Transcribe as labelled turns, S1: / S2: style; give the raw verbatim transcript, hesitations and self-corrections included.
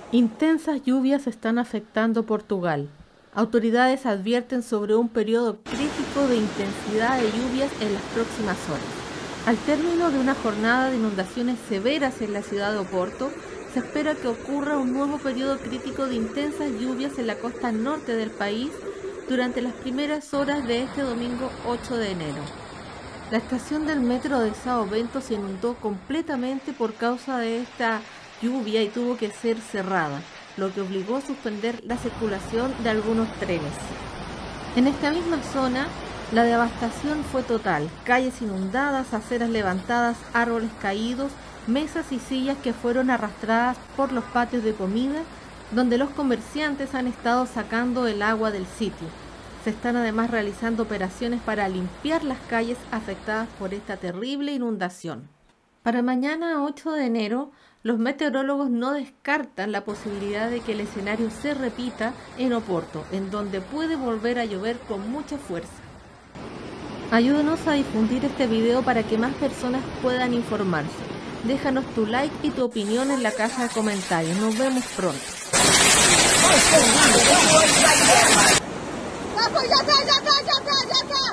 S1: Intensas lluvias están afectando Portugal. Autoridades advierten sobre un periodo crítico de intensidad de lluvias en las próximas horas. Al término de una jornada de inundaciones severas en la ciudad de Oporto, se espera que ocurra un nuevo periodo crítico de intensas lluvias en la costa norte del país durante las primeras horas de este domingo ocho de enero. La estación del metro de São Bento se inundó completamente por causa de esta lluvia y tuvo que ser cerrada, lo que obligó a suspender la circulación de algunos trenes. En esta misma zona, la devastación fue total: calles inundadas, aceras levantadas, árboles caídos, mesas y sillas que fueron arrastradas por los patios de comida, donde los comerciantes han estado sacando el agua del sitio. Se están además realizando operaciones para limpiar las calles afectadas por esta terrible inundación. Para mañana ocho de enero, los meteorólogos no descartan la posibilidad de que el escenario se repita en Oporto, en donde puede volver a llover con mucha fuerza. Ayúdanos a difundir este video para que más personas puedan informarse. Déjanos tu like y tu opinión en la caja de comentarios. Nos vemos pronto.
S2: Ya está, ya está, ya está, ya está.